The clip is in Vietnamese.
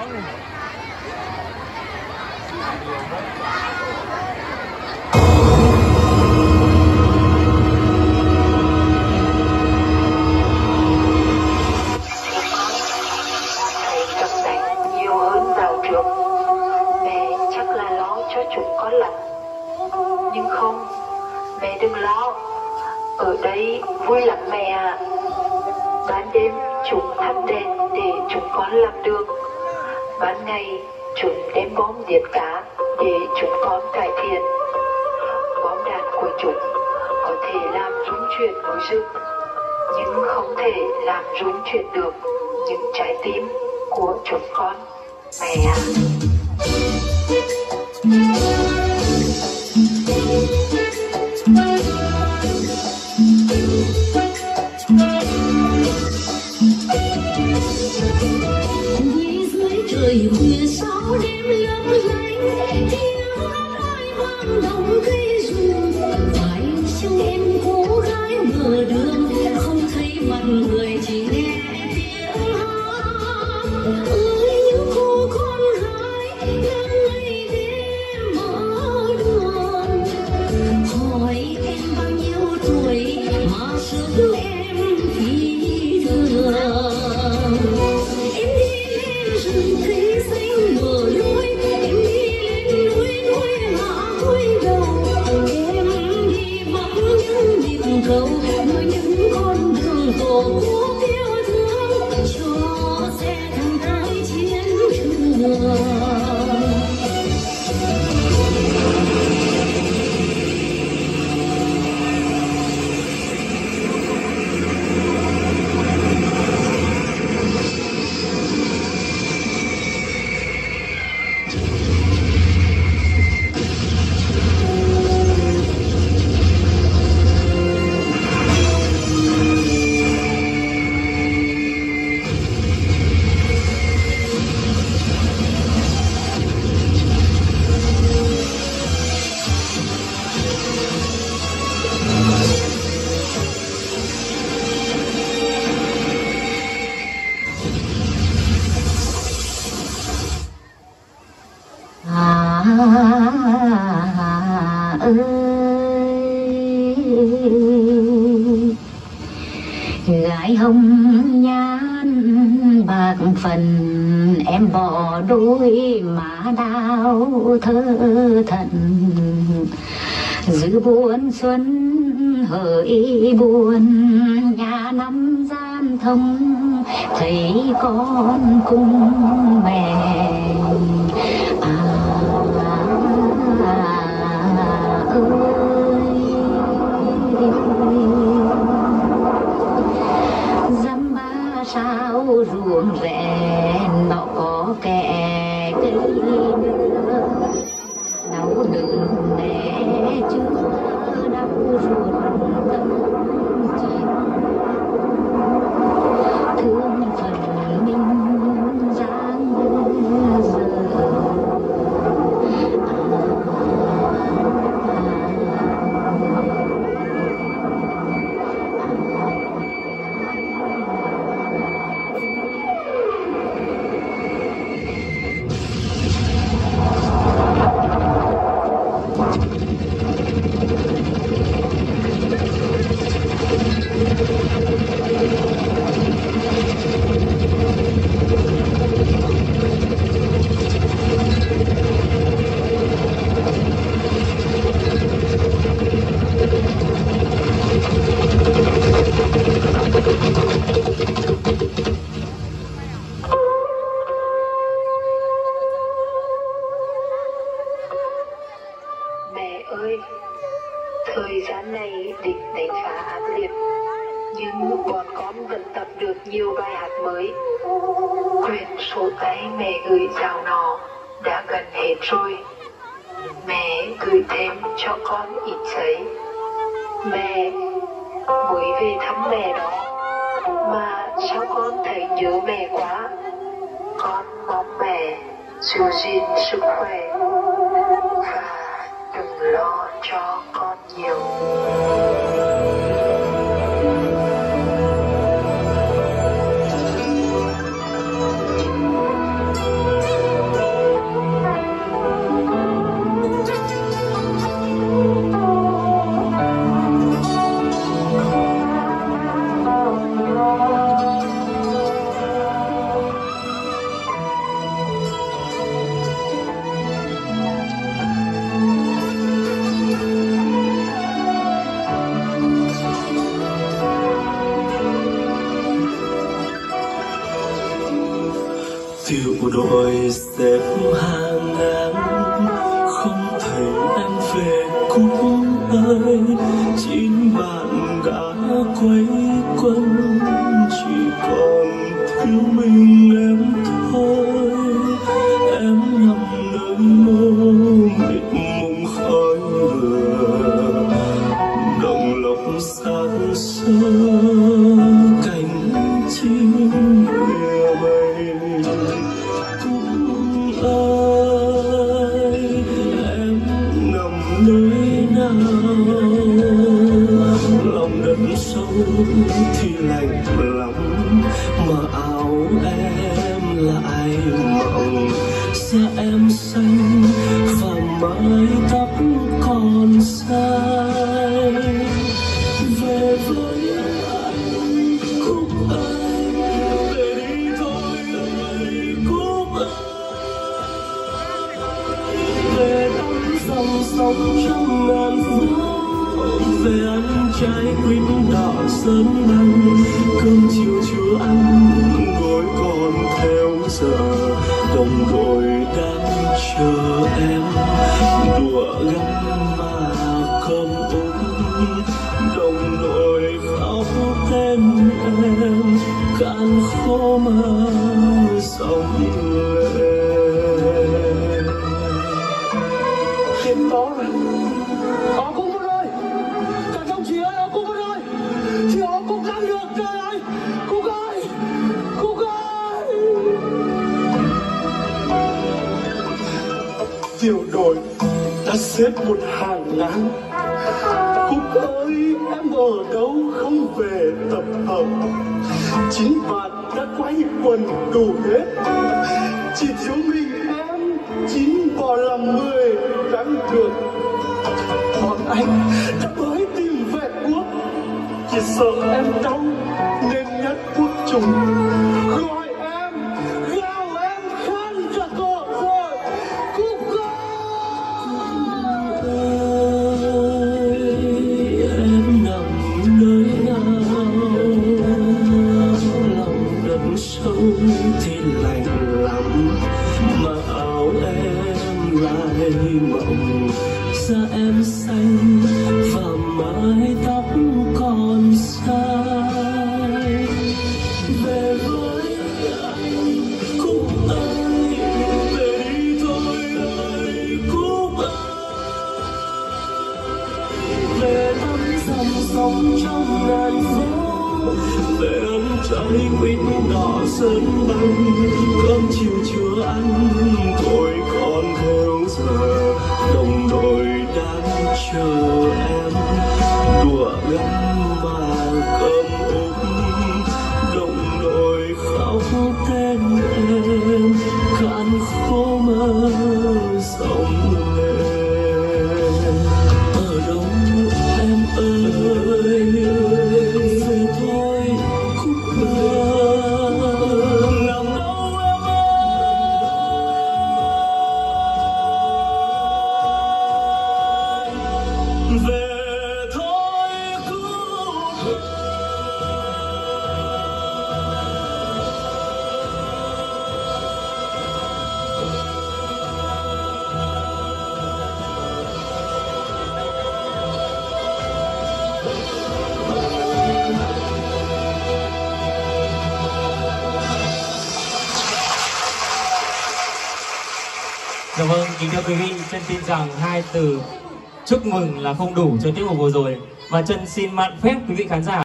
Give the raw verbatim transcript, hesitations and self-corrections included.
Nhưng không, mẹ đừng lo, ở đây vui lắm mẹ ạ. Ban đêm chúng thắp đèn để chúng con làm đường, ban ngày chúng đem bom giết cá để chúng con cải thiện. Bom đạn của chúng có thể làm rung chuyển núi rừng, nhưng không thể làm rung chuyển được những trái tim của chúng con, mẹ ạ. Trời khuya sáu đêm lấp lánh, tiếng hát ai vang động cây rừng. Phải chăng em cô gái mở đường, không thấy mặt người chỉ nghe tiếng hát. Ơi những cô con gái đang ngày đêm mở đường, hỏi em bao nhiêu tuổi mà sớm em đi đường. Cầu nơi những con đường tổ quốc yêu thương cho xe thẳng tới chiến trường. Gái hồng nhan bạc phần, em bỏ đôi má đau thơ thận. Giữ buồn xuân hỡi buồn, nhà năm gian thông thấy con cùng mẹ. À, à, ơi dăm ba sao ruộng rẽ nó có kẻ cây nữa, đau đớn mẹ chưa đau ruột tâm chỉ thương phần mình dáng giờ. Mẹ ơi, thời gian này địch đánh phá ác liệt, nhưng bọn con vẫn tập được nhiều bài hát mới. Quyển sổ tay mẹ gửi dạo nọ đã gần hết rồi. Mẹ gửi thêm cho con ít giấy. Mẹ mới về thăm mẹ đó, mà sao con thấy nhớ mẹ quá. Con mong mẹ giữ gìn sức khỏe và đừng lo cho con nhiều. đợi xếp hàng ngàn, không thấy em về cũng ơi. Chín bạn đã quay quần, chỉ còn thiếu mình em thôi. Em nằm nơi mơ mịt mùng khói lửa, đồng lộc sáng sơ cánh chim lìa mây. Cũng ơi em nằm nơi nào, lòng đất sâu thì lạnh lắm, mà áo em lại mỏng. Da em xanh và mái tóc còn dài. Về với anh Cúc ơi, về đi thôi ơi Cúc ơi. Về tắm dòng sông trong ngàn phố, về ăn trái quýt đỏ sơn đắng. Cơm chiều chưa ăn, gối còn theo giờ, đồng đội đang chờ em. Đùa gắn mà cơm úng, đồng đội khóc tên em, cạn khô mà dòng lệ. Hiện đó rồi, họ cũng mất rồi, cả trong chị ơi họ cũng mất rồi, thì họ cũng làm được trời ơi. Cúc ơi, Cúc ơi. Tiểu đội đã xếp một hàng ngàn. Cúc ơi em ở đâu không về tập hợp, chín bạn đã quay quần đủ hết, chỉ thiếu mình em chín bò làm mười gắng được. Còn anh đã mới tìm về quốc, chỉ sợ em đau nên nhất quốc trùng. Gọi em, gào em khan cả cỏ rồi. Cúc ơi, em nằm nơi nào, lòng đất sâu thì lạnh lắm, mà áo em lại mỏng. Da em xanh và mái tóc còn dài. Về với anh Cúc ơi, về đi thôi ơi Cúc ơi. Về tắm dòng sông trong ngàn phố, về ăn trái quýt đỏ sơn đắng. Cơm chiều chưa ăn, tôi còn theo giờ, đồng đội đang chờ em. Đùa gắn mà cơm úng, đồng đội khóc tên em, cạn khô mơ dòng lệ. Ở đâu em ơi, về thôi Cúc ơi. Nằm đâu em ơi, về thôi Cúc ơi. Dạ vâng, kính thưa quý vị, Trân tin rằng hai từ chúc mừng là không đủ cho tiết mục vừa rồi, và Trân xin mạn phép quý vị khán giả